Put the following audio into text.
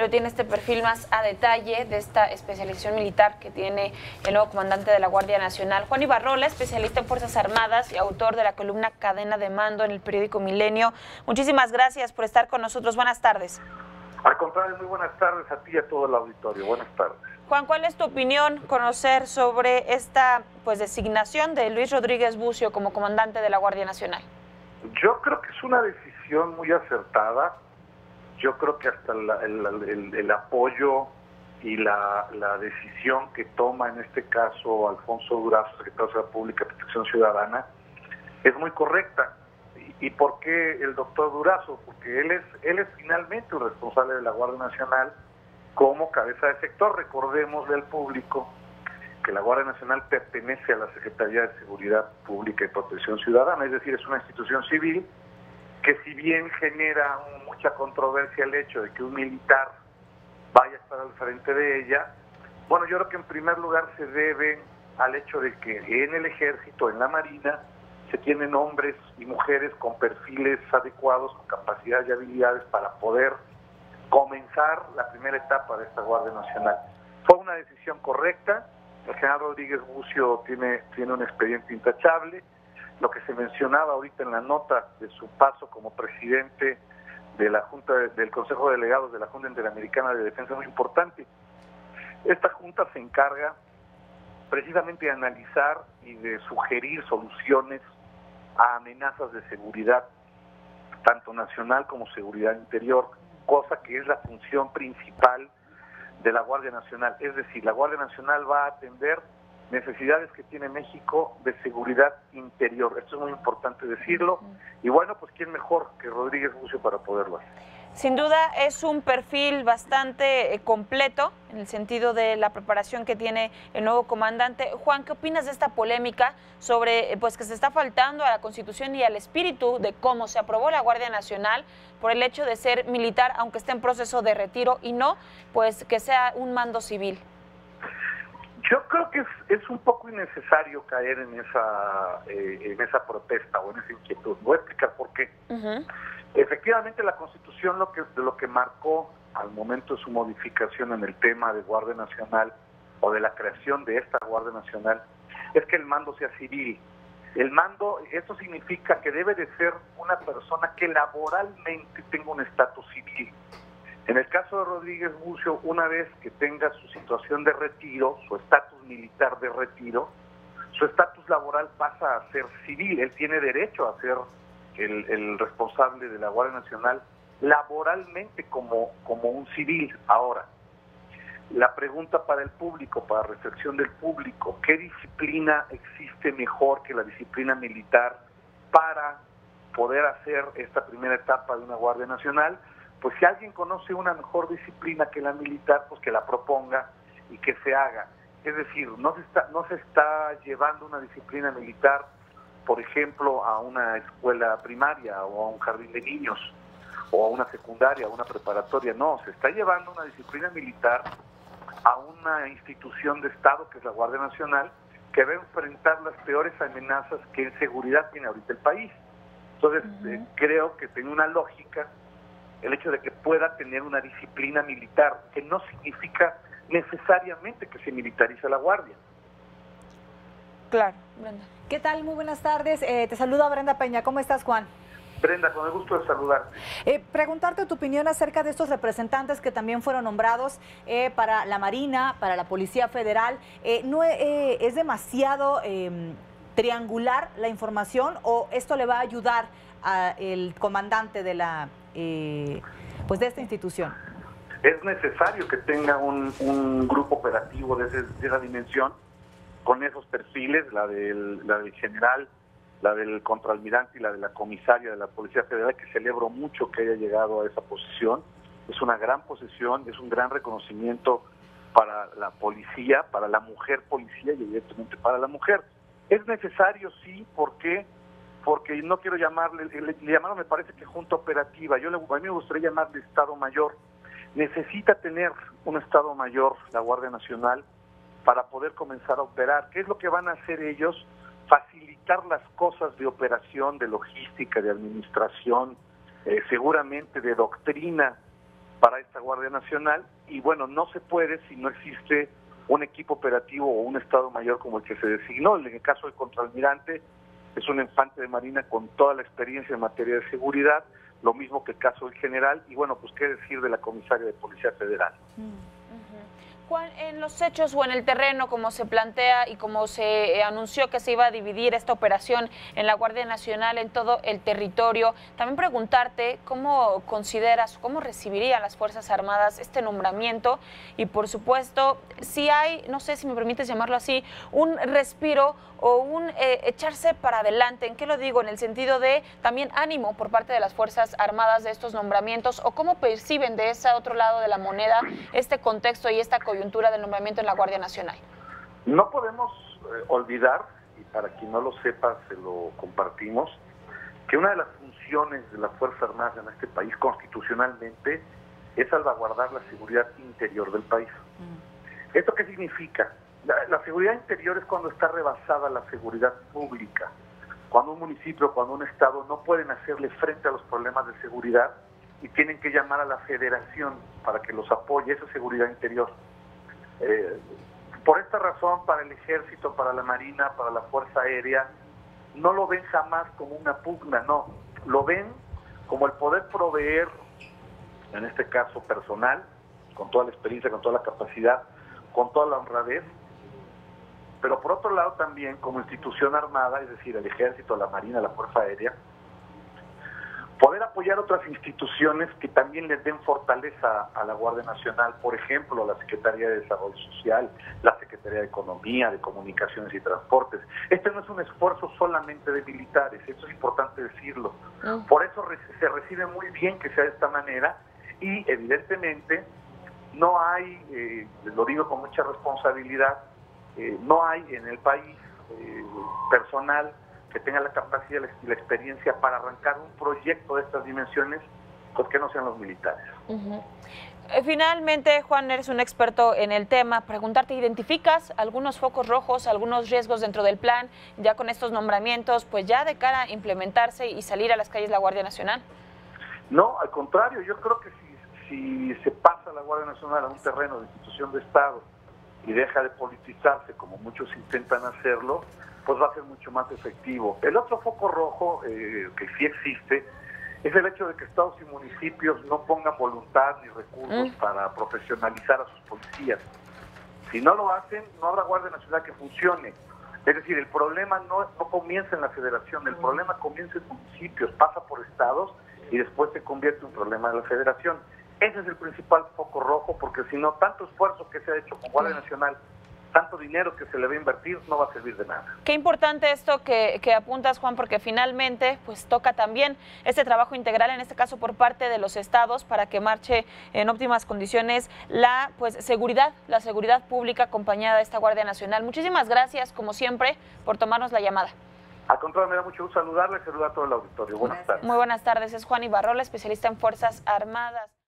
pero tiene este perfil más a detalle de esta especialización militar que tiene el nuevo comandante de la Guardia Nacional. Juan Ibarrola, especialista en Fuerzas Armadas y autor de la columna Cadena de Mando en el periódico Milenio. Muchísimas gracias por estar con nosotros. Buenas tardes. Al contrario, muy buenas tardes a ti y a todo el auditorio. Buenas tardes. Juan, ¿cuál es tu opinión conocer sobre esta designación de Luis Rodríguez Bucio como comandante de la Guardia Nacional? Yo creo que es una decisión muy acertada. Yo creo que hasta el apoyo y la decisión que toma en este caso Alfonso Durazo, secretario de Seguridad Pública y Protección Ciudadana, es muy correcta. ¿Y por qué el doctor Durazo? Porque él es finalmente el responsable de la Guardia Nacional como cabeza de sector. Recordémosle al público que la Guardia Nacional pertenece a la Secretaría de Seguridad Pública y Protección Ciudadana, es decir, es una institución civil que, si bien genera mucha controversia el hecho de que un militar vaya a estar al frente de ella, bueno, yo creo que en primer lugar se debe al hecho de que en el Ejército, en la Marina, se tienen hombres y mujeres con perfiles adecuados, con capacidades y habilidades para poder comenzar la primera etapa de esta Guardia Nacional. Fue una decisión correcta. El general Rodríguez Bucio tiene un expediente intachable. Lo que se mencionaba ahorita en la nota de su paso como presidente de la Junta del Consejo de Delegados de la Junta Interamericana de Defensa es muy importante. Esta junta se encarga precisamente de analizar y de sugerir soluciones a amenazas de seguridad, tanto nacional como seguridad interior, cosa que es la función principal de la Guardia Nacional. Es decir, la Guardia Nacional va a atender necesidades que tiene México de seguridad interior. Esto es muy importante decirlo. Y bueno, pues quién mejor que Rodríguez Bucio para poderlo hacer. Sin duda es un perfil bastante completo en el sentido de la preparación que tiene el nuevo comandante. Juan, ¿qué opinas de esta polémica sobre que se está faltando a la Constitución y al espíritu de cómo se aprobó la Guardia Nacional por el hecho de ser militar, aunque esté en proceso de retiro, y no que sea un mando civil? Yo creo que es un poco innecesario caer en esa protesta o en esa inquietud. Voy a explicar por qué. Efectivamente, la Constitución lo que marcó al momento de su modificación en el tema de Guardia Nacional o de la creación de esta Guardia Nacional es que el mando sea civil. El mando, eso significa que debe de ser una persona que laboralmente tenga un estatus civil. En el caso de Rodríguez Bucio, una vez que tenga su situación de retiro, su estatus militar de retiro, su estatus laboral pasa a ser civil. Él tiene derecho a ser el responsable de la Guardia Nacional laboralmente como un civil. Ahora, la pregunta para el público, para reflexión del público, ¿qué disciplina existe mejor que la disciplina militar para poder hacer esta primera etapa de una Guardia Nacional? Pues si alguien conoce una mejor disciplina que la militar, pues que la proponga y que se haga. Es decir, no se está llevando una disciplina militar, por ejemplo, a una escuela primaria o a un jardín de niños o a una secundaria, a una preparatoria. No, se está llevando una disciplina militar a una institución de Estado que es la Guardia Nacional, que va a enfrentar las peores amenazas que en seguridad tiene ahorita el país. Entonces, creo que tiene una lógica el hecho de que pueda tener una disciplina militar, que no significa necesariamente que se militarice la Guardia. Claro, Brenda. ¿Qué tal? Muy buenas tardes. Te saluda Brenda Peña. ¿Cómo estás, Juan? Brenda, con el gusto de saludarte. Preguntarte tu opinión acerca de estos representantes que también fueron nombrados para la Marina, para la Policía Federal. ¿No es demasiado triangular la información o esto le va a ayudar al comandante de de esta institución? Es necesario que tenga un grupo operativo de esa dimensión, con esos perfiles, la del general, la del contraalmirante y la de la comisaria de la Policía Federal, que celebro mucho que haya llegado a esa posición. Es una gran posición, es un gran reconocimiento para la policía, para la mujer policía y evidentemente para la mujer. Es necesario, sí, porque no quiero llamarle, le llamaron, me parece que junta operativa, a mí me gustaría llamarle Estado Mayor. Necesita tener un Estado Mayor la Guardia Nacional para poder comenzar a operar. ¿Qué es lo que van a hacer ellos? Facilitar las cosas de operación, de logística, de administración, seguramente de doctrina para esta Guardia Nacional, y bueno, no se puede si no existe un equipo operativo o un Estado Mayor como el que se designó. En el caso del contraalmirante, es un infante de Marina con toda la experiencia en materia de seguridad, lo mismo que el caso del general, y bueno, pues qué decir de la comisaria de Policía Federal. Juan, en los hechos o en el terreno, como se plantea y como se anunció que se iba a dividir esta operación en la Guardia Nacional en todo el territorio, también preguntarte cómo consideras, cómo recibirían las Fuerzas Armadas este nombramiento y por supuesto, si hay, no sé si me permites llamarlo así, un respiro o un echarse para adelante. ¿En qué lo digo? En el sentido de también ánimo por parte de las Fuerzas Armadas de estos nombramientos, o cómo perciben de ese otro lado de la moneda este contexto y esta coyuntura del nombramiento en la Guardia Nacional. No podemos olvidar, y para quien no lo sepa se lo compartimos, que una de las funciones de las Fuerzas Armadas en este país constitucionalmente es salvaguardar la seguridad interior del país. ¿Esto qué significa? La seguridad interior es cuando está rebasada la seguridad pública, cuando un municipio, cuando un estado no pueden hacerle frente a los problemas de seguridad y tienen que llamar a la federación para que los apoye. Esa seguridad interior. Por esta razón, para el Ejército, para la Marina, para la Fuerza Aérea, no lo ven jamás como una pugna, no, lo ven como el poder proveer, en este caso personal, con toda la experiencia, con toda la capacidad, con toda la honradez, pero por otro lado también como institución armada, es decir, el Ejército, la Marina, la Fuerza Aérea, poder apoyar otras instituciones que también les den fortaleza a la Guardia Nacional, por ejemplo, la Secretaría de Desarrollo Social, la Secretaría de Economía, de Comunicaciones y Transportes. Este no es un esfuerzo solamente de militares, eso es importante decirlo. Por eso se recibe muy bien que sea de esta manera y evidentemente no hay, lo digo con mucha responsabilidad, no hay en el país personal que tenga la capacidad y la experiencia para arrancar un proyecto de estas dimensiones, pues que no sean los militares. Finalmente, Juan, eres un experto en el tema. Preguntarte, ¿identificas algunos focos rojos, algunos riesgos dentro del plan, ya con estos nombramientos, pues ya de cara a implementarse y salir a las calles la Guardia Nacional? No, al contrario, yo creo que si se pasa la Guardia Nacional a un terreno de institución de Estado y deja de politizarse, como muchos intentan hacerlo, pues va a ser mucho más efectivo. El otro foco rojo que sí existe es el hecho de que estados y municipios no pongan voluntad ni recursos para profesionalizar a sus policías. Si no lo hacen, no habrá Guardia Nacional que funcione. Es decir, el problema no comienza en la federación, el problema comienza en municipios, pasa por estados y después se convierte en un problema de la federación. Ese es el principal foco rojo, porque si no, tanto esfuerzo que se ha hecho con Guardia Nacional, tanto dinero que se le va a invertir, no va a servir de nada. Qué importante esto que apuntas, Juan, porque finalmente pues toca también este trabajo integral, en este caso por parte de los estados, para que marche en óptimas condiciones la seguridad pública acompañada de esta Guardia Nacional. Muchísimas gracias, como siempre, por tomarnos la llamada. Al contrario, me da mucho gusto saludarle y saludar a todo el auditorio. Buenas tardes. Muy buenas tardes, es Juan Ibarrola, especialista en Fuerzas Armadas.